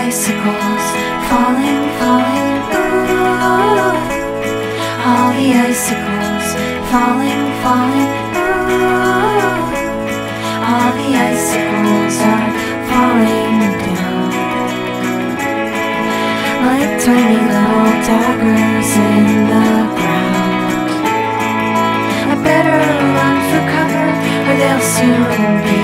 icicles falling, falling, ooh. All the icicles falling, falling, ooh. All the icicles are falling down like tiny little daggers in the ground. I better run for cover or they'll soon be